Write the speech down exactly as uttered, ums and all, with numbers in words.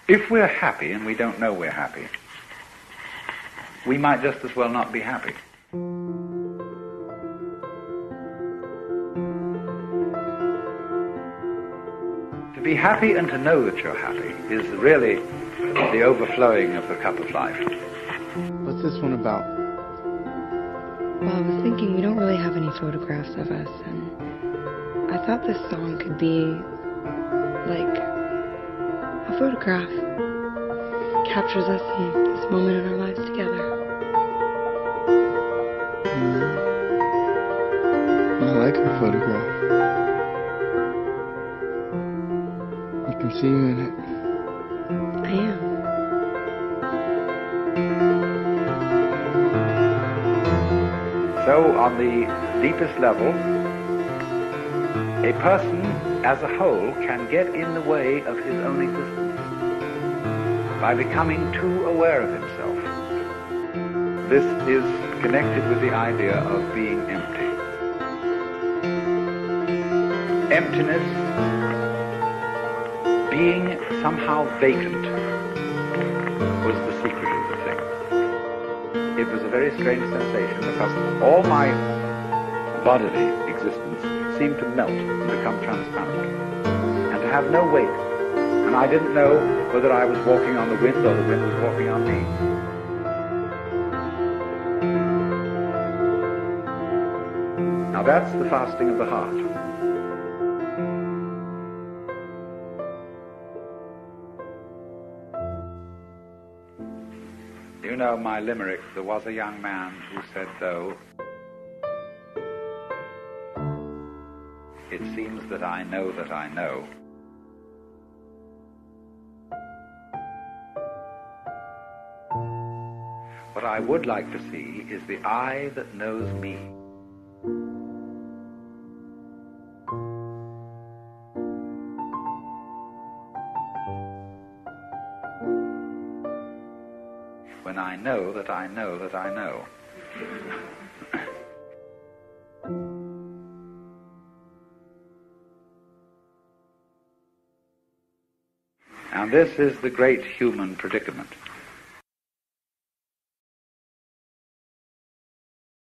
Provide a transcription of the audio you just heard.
If we're happy and we don't know we're happy, we might just as well not be happy. To be happy and to know that you're happy is really the overflowing of the cup of life. What's this one about? Well, I was thinking we don't really have any photographs of us, and I thought this song could be like a photograph. Captures us in this moment in our lives together. Mm. I like her photograph. You can see you in it. I am. So, on the deepest level, a person as a whole can get in the way of his own existence by becoming too aware of himself. This is connected with the idea of being empty. Emptiness, being somehow vacant, was the secret of the thing. It was a very strange sensation because all my bodily existence seemed to melt and become transparent, and to have no weight. And I didn't know whether I was walking on the wind or the wind was walking on me. Now that's the fasting of the heart. You know my limerick, there was a young man who said, though, it seems that I know that I know. What I would like to see is the eye that knows me. When I know that I know that I know. And this is the great human predicament.